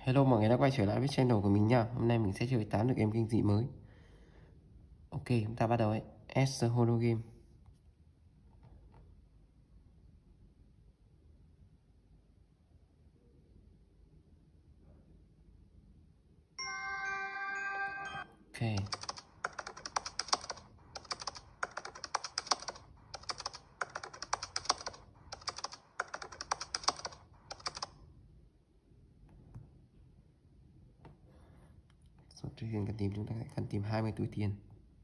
Hello mọi người đã quay trở lại với channel của mình nha. Hôm nay mình sẽ chơi 8 được game kinh dị mới. Ok, chúng ta bắt đầu ấy. S the Holo Game. Ok. Số tiền cần tìm chúng ta cần tìm 20 túi tiền.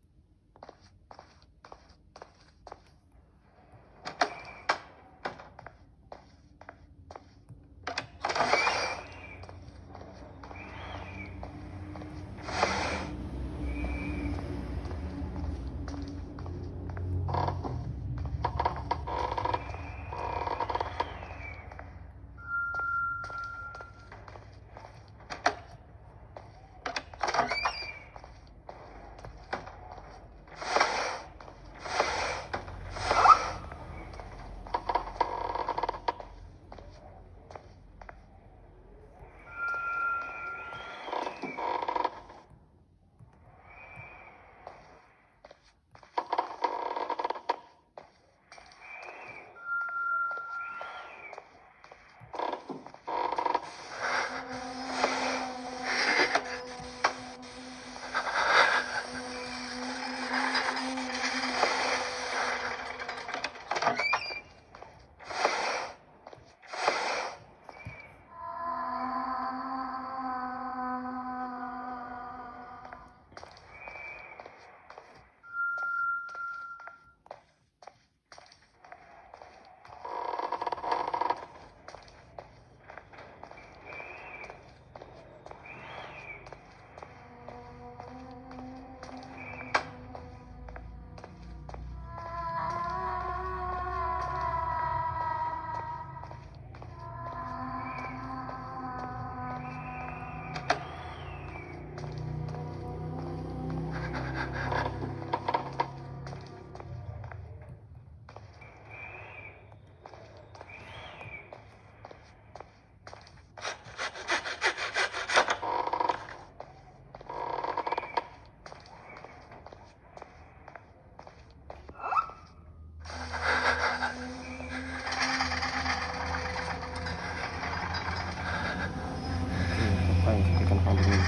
Ok, quay cái căn phòng của mình.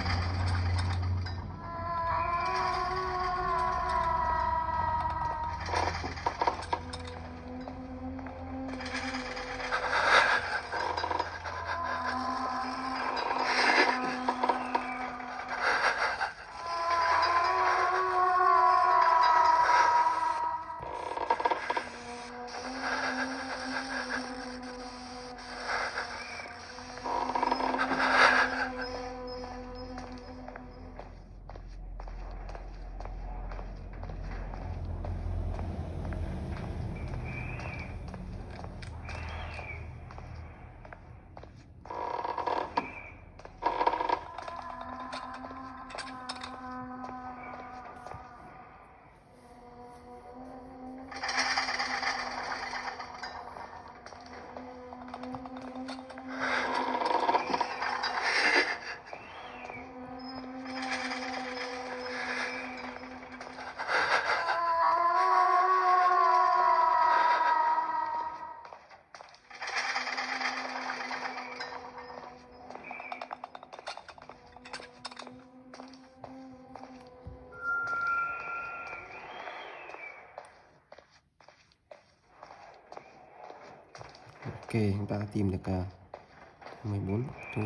Ok, chúng ta đã tìm được 14 túi,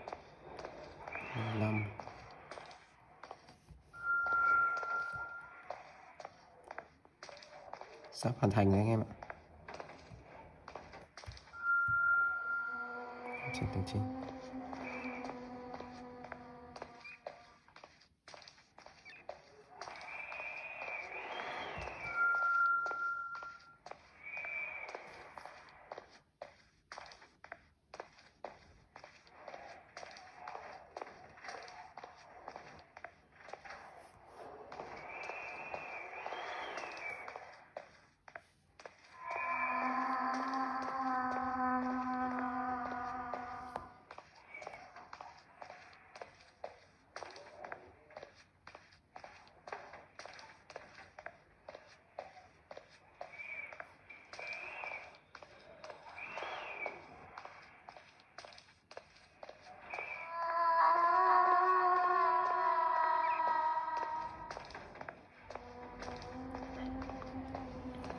15. Sắp hoàn thành rồi anh em ạ. Trên tầng trên.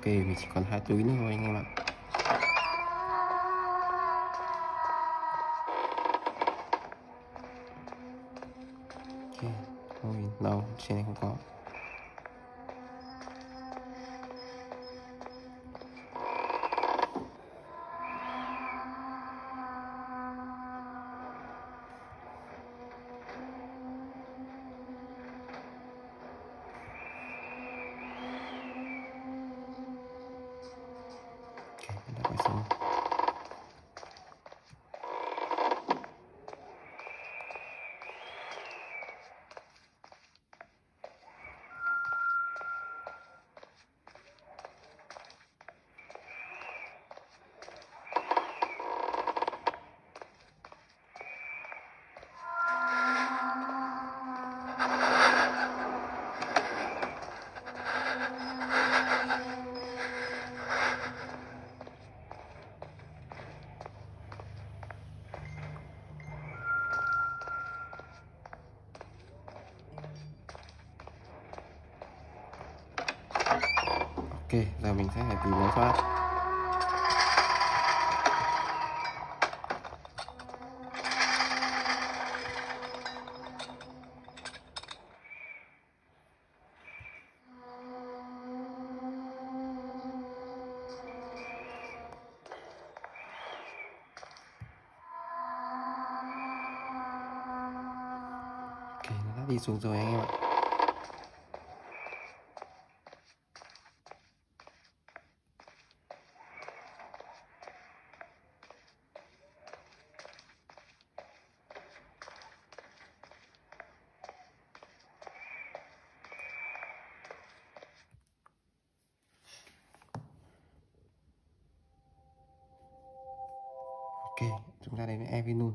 Ok, mình chỉ còn 2 túi nữa thôi anh em ạ. Ok, thôi đâu trên này không có. Ok, mình đã quay xong. Ok, giờ mình sẽ phải tìm lối thoát. Ok, nó đã đi xuống rồi anh em ạ. Ok, chúng ta đến với Evinun.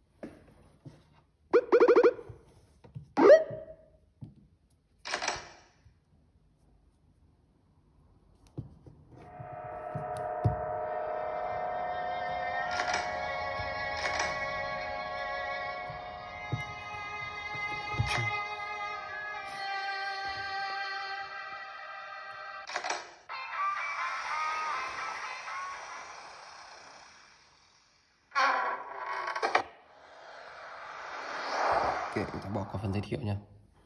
Ok, chúng ta bỏ qua phần giới thiệu nha.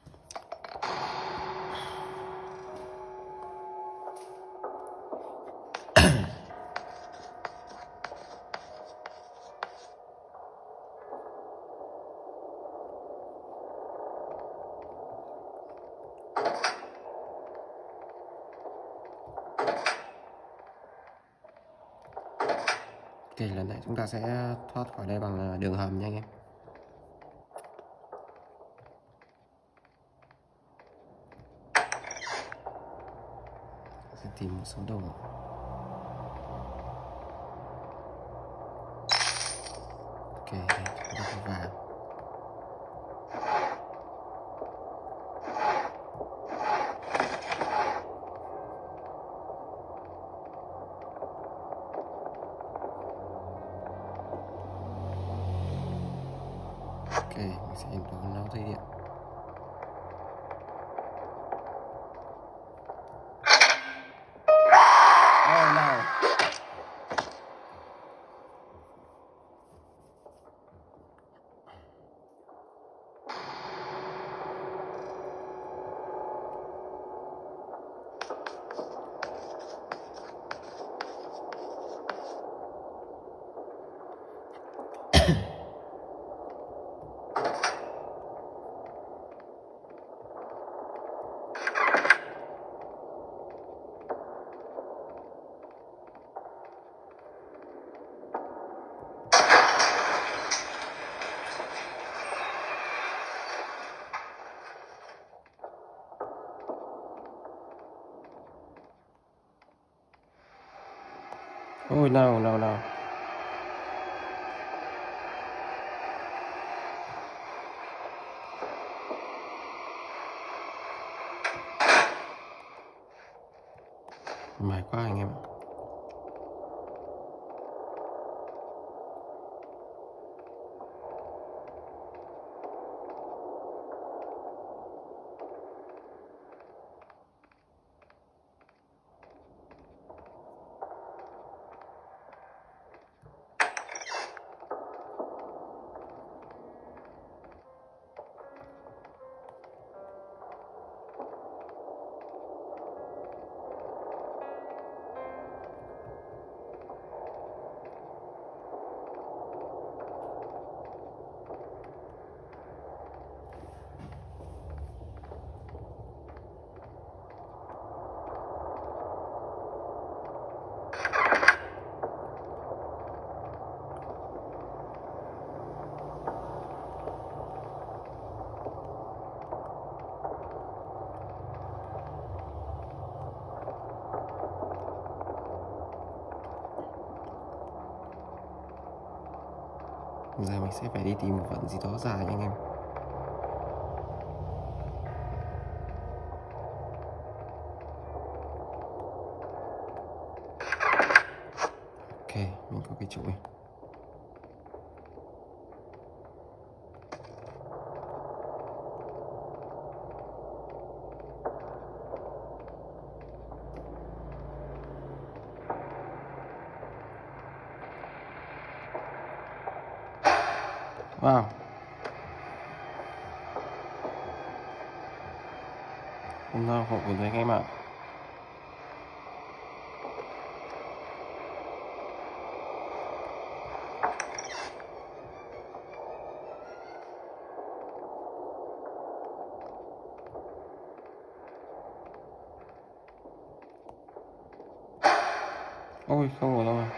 Ok, lần này chúng ta sẽ thoát khỏi đây bằng đường hầm nha anh em. Sẽ tìm một số đồ. Ok, đây chúng ta có vàng. Ok, mình sẽ đổ nấu dây điện. Oh no. Oh no, no, no. Mệt quá anh em ạ. Giờ mình sẽ phải đi tìm một vận gì đó dài anh em. Ok, mình có cái chuỗi. Wow, không đau khổ rồi anh em ạ. Ôi không có đâu mà.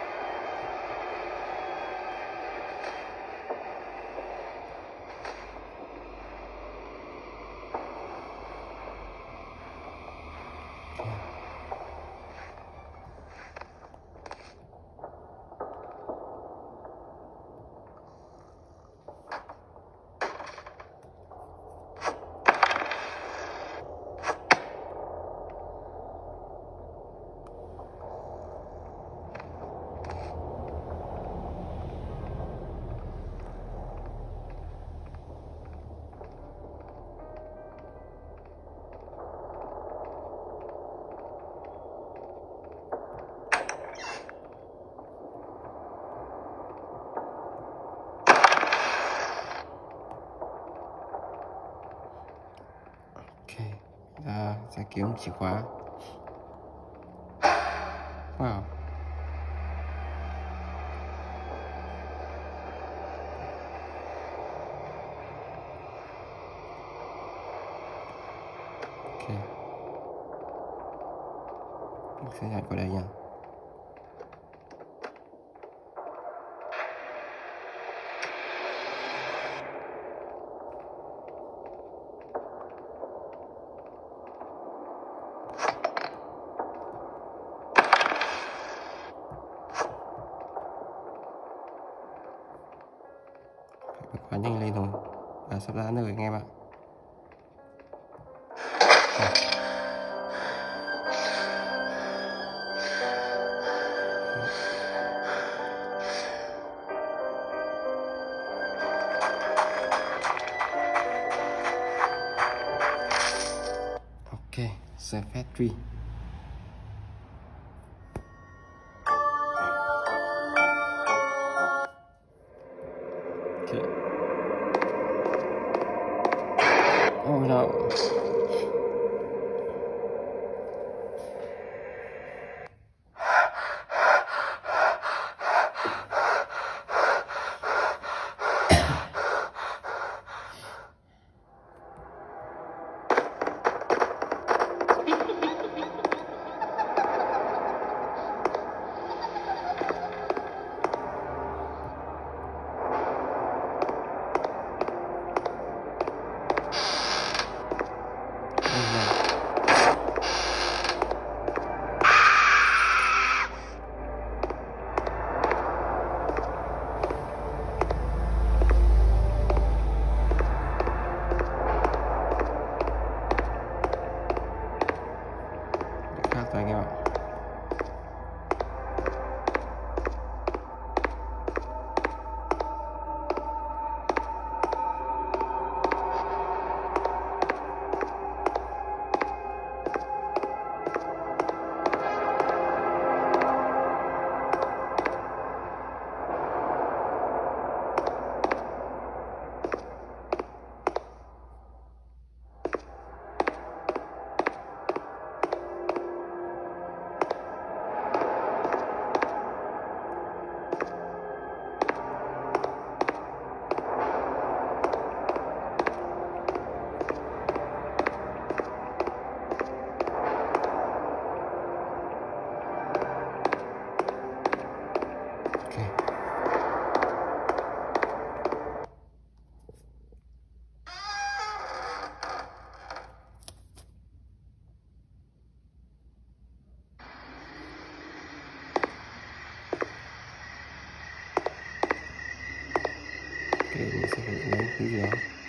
Ok, ra sẽ kiếm chìa khóa. Wow. Ok, mình sẽ nhảy qua đây nha. Phải quá nhanh lên thôi. Sắp ra rồi anh em ạ. Ok, The Factory. Okay. Oh no. mình sẽ phải lấy cái gì đó.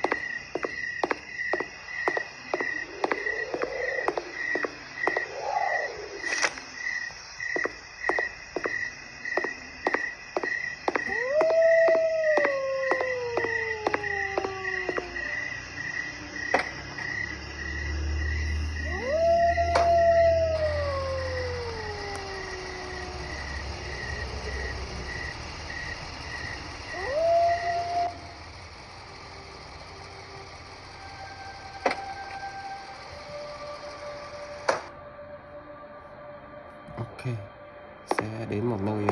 Ok, sẽ đến một nơi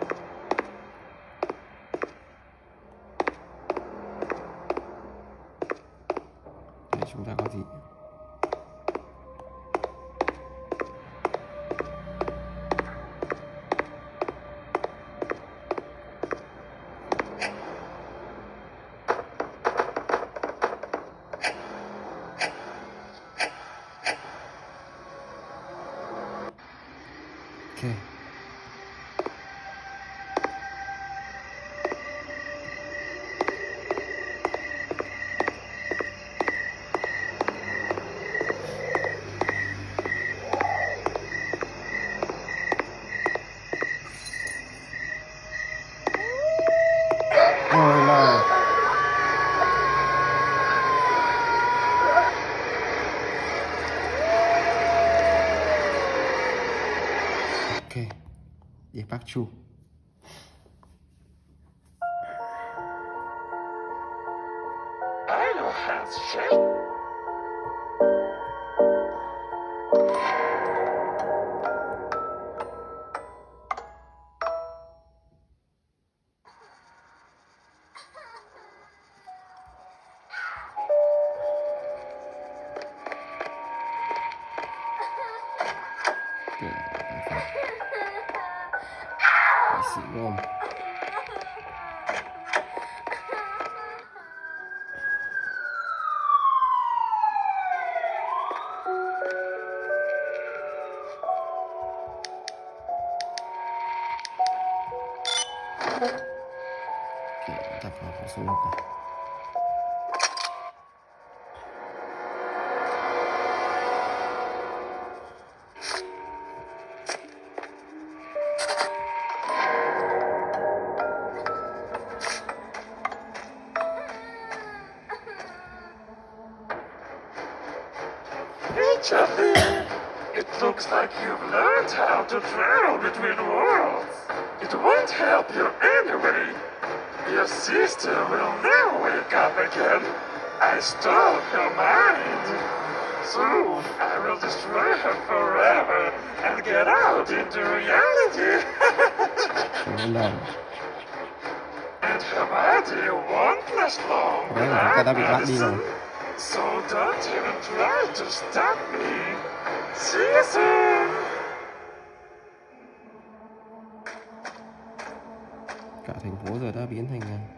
để chúng ta có gì. Ok. Ôi là ok, để bác Chu. I know how to shake. Bác sĩ gồm tập vào khẩu súng lục này. Hey, Chuffy! It looks like you've learned how to travel between worlds. It won't help you anyway. Your sister will never wake up again. I stole her mind. Soon I will destroy her forever and get out into reality. Đúng rồi. And her body won't last long. Đấy là chúng ta đã bị bắt đi rồi. So don't even try to stop me. See you soon. Cả thành phố giờ đã biến thành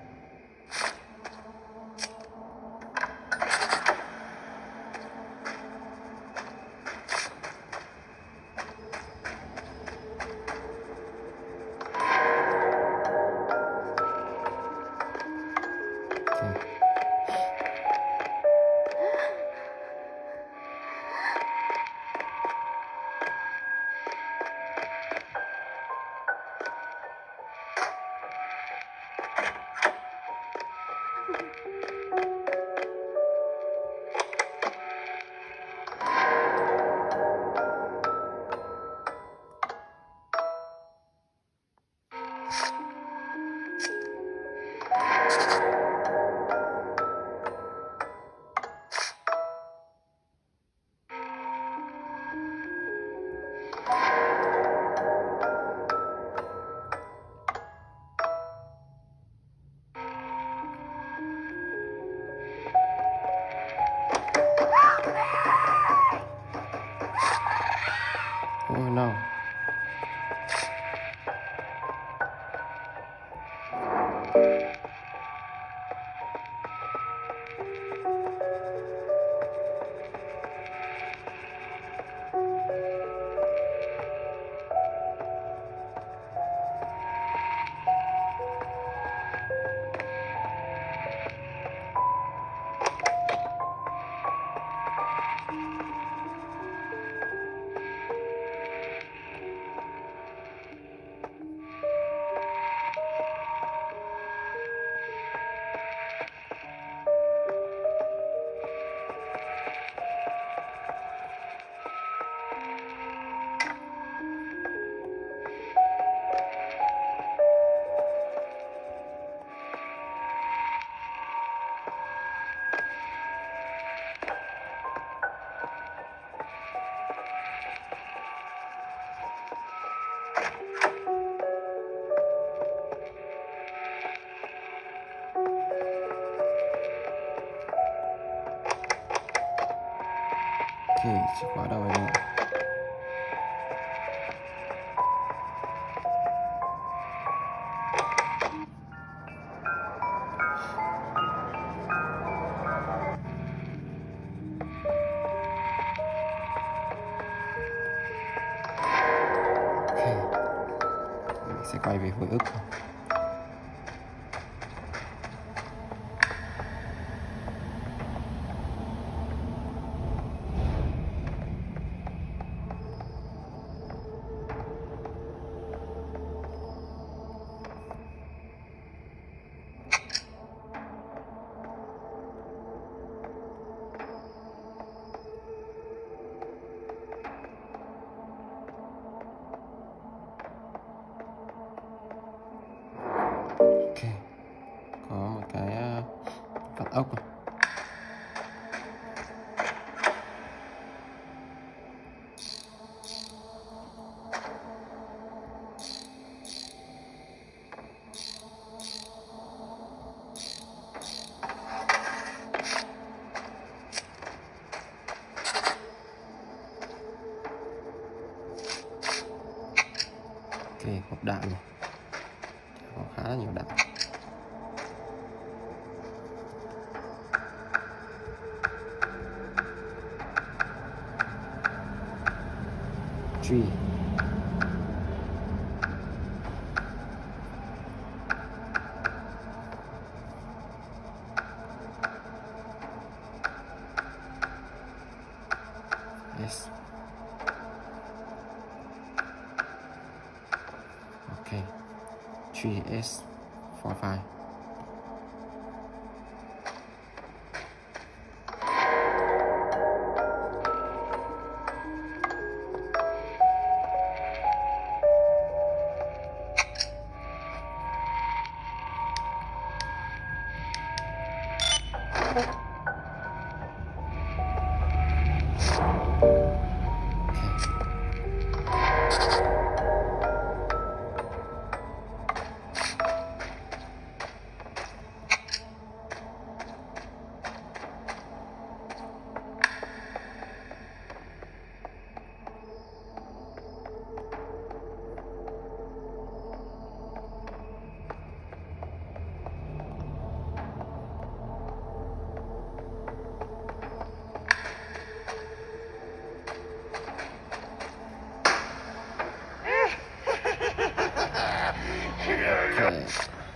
oh no. chìa khóa đâu rồi? Mình sẽ quay về hồi ức. Ok, có một cái vặn ốc này. Ok, hộp đạn này có khá là nhiều đạn. Tree. Yes. Okay. 3S45. Okay.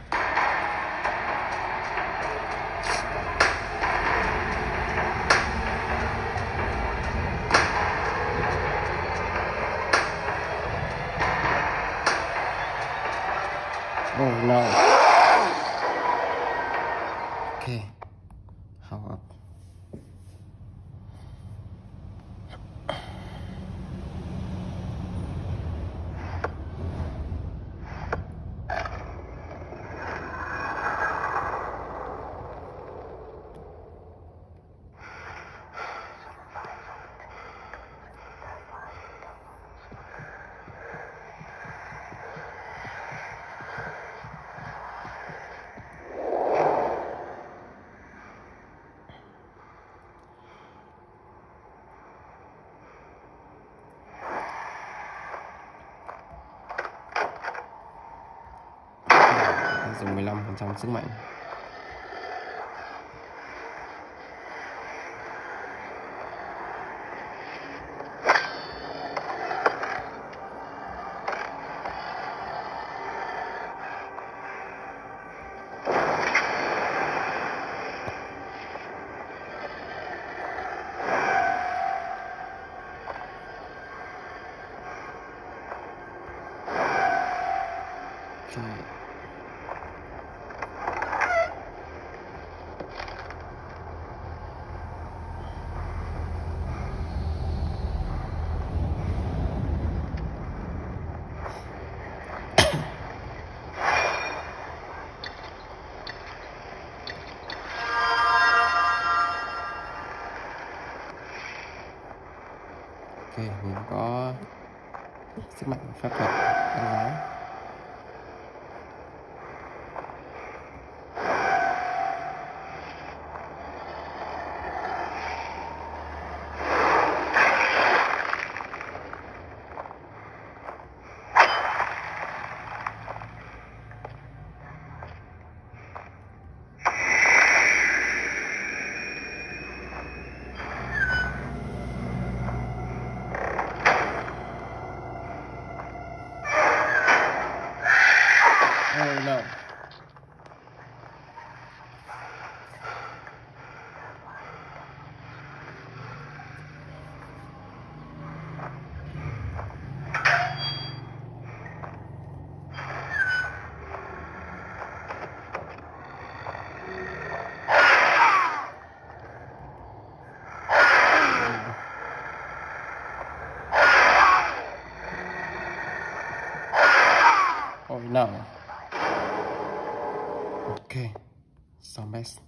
Oh no. Okay. How up? Dùng 15% sức mạnh. Okay. Ok, mình có sức mạnh phép thuật con gái. Zombies.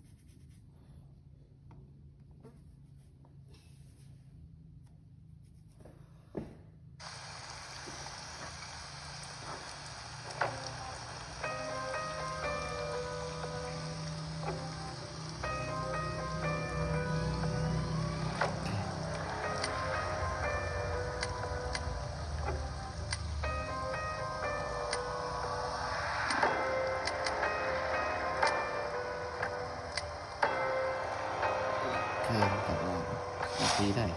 Tí này.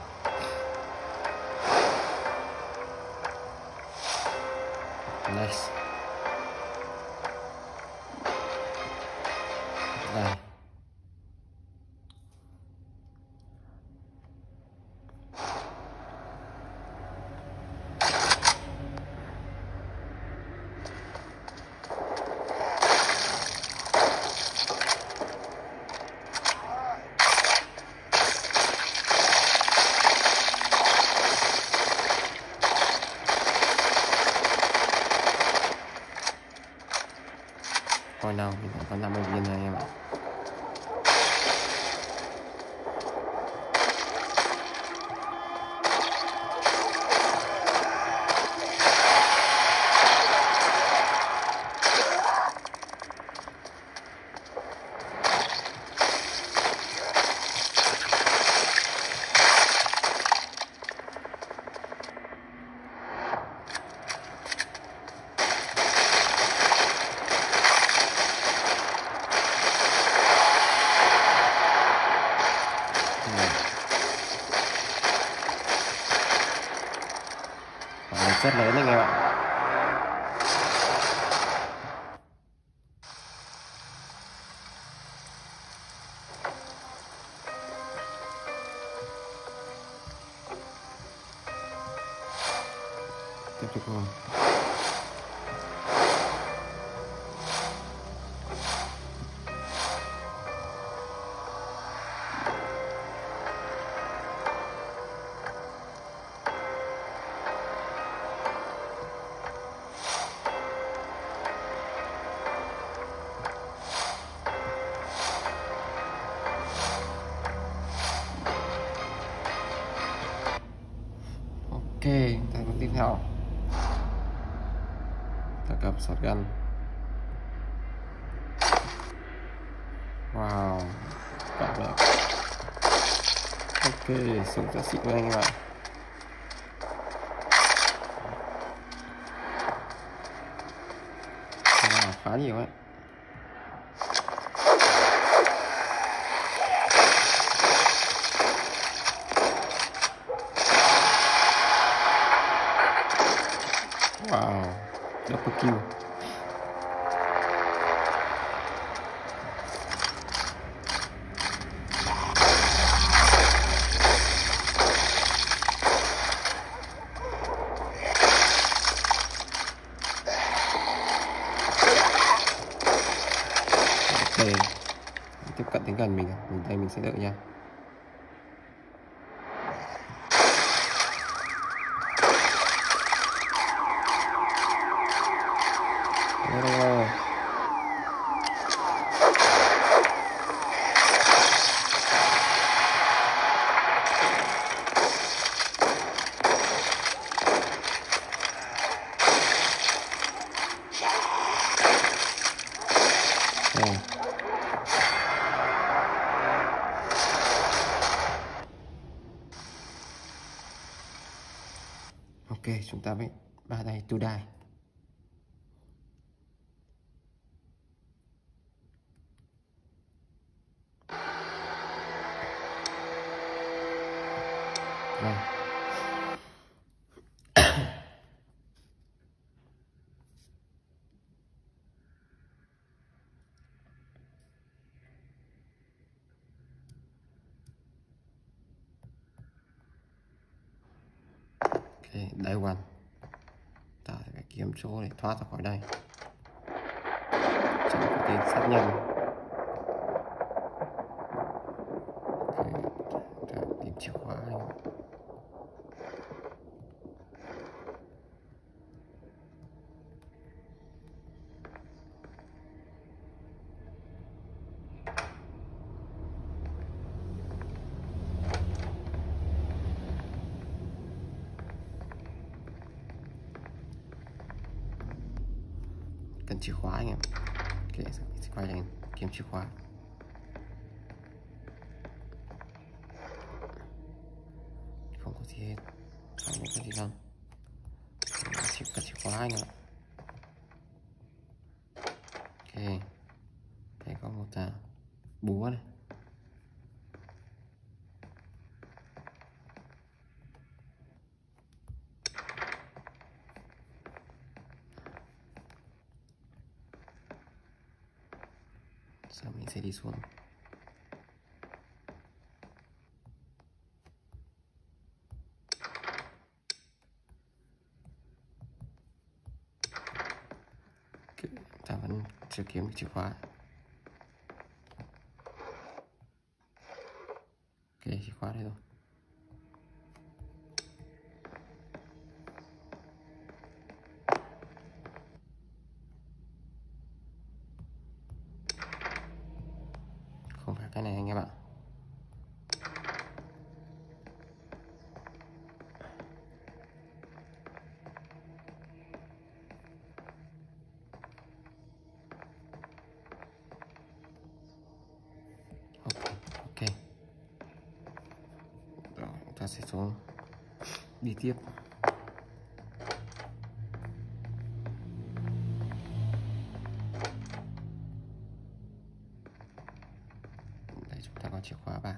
Nice. Đây. Coi nào thì có 50 viên này em ạ. Rất lớn anh em ạ. Tiếp tục luôn. Ok, tài khoản tiếp theo ta cầm shotgun. Wow, cả đẹp. Ok, súng rất xịn với anh em ạ. Wow, khá nhiều ấy. Wow, double kill. Ok, tiếp cận đến gần mình, đây mình sẽ đợi nha. Ok, chúng ta mới ba đây to die. Đây. Ok, day one. Ta phải kiếm chỗ để thoát ra khỏi đây. Chẳng có tên sát nhân. Ok, tìm chìa khóa anh. chìa khóa anh em. Ok, mình sẽ quay lại kiếm chìa khóa. Không có gì hết, không có gì đâu. Chỉ cần chìa khóa anh ạ. Ok, đây có một búa này. Giờ mình sẽ đi xuống. Ta vẫn chưa kiếm được chìa khóa. Ok, chìa khóa đây rồi. Không phải cái này anh em ạ. Ok. Rồi, ta sẽ xuống đi tiếp. Đây, chúng ta có chìa khóa vào.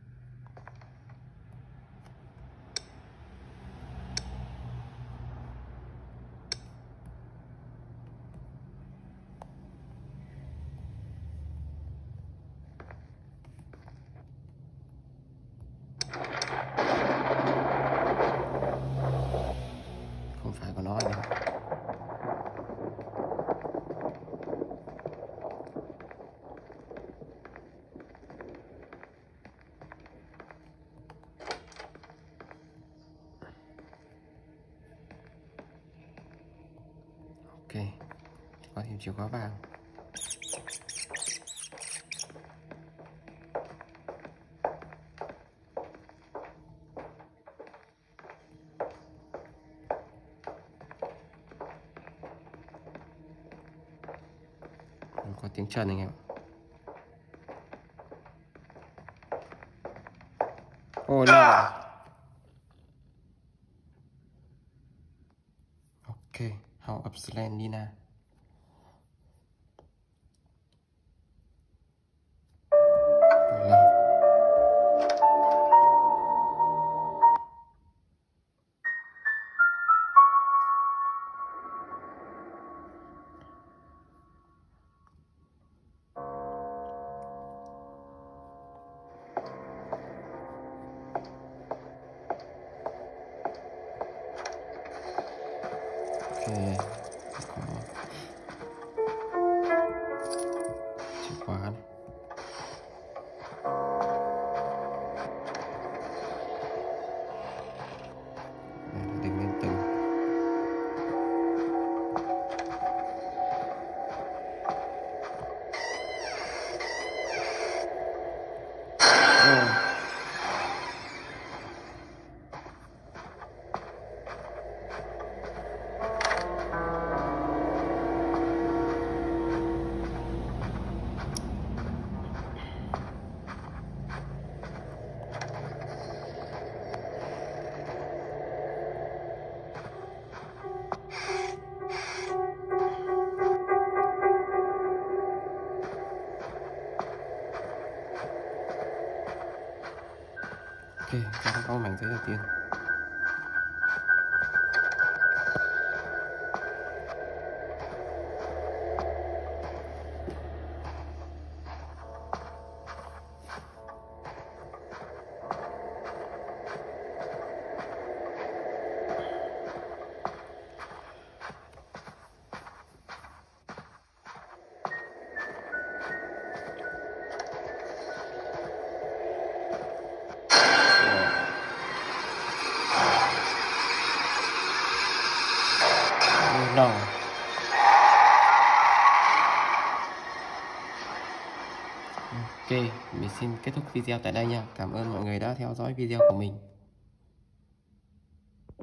Không phải của nó anh em. Ok, có thêm chìa khóa vàng. Có tiếng chân anh em. Oh no. Ok, how upsland Nina. Ok, có chìa khóa này. Đây là đinh lên tường. Ok, ta đã có mảnh giấy đầu tiên. No. Ok, mình xin kết thúc video tại đây nha. Cảm ơn mọi người đã theo dõi video của mình.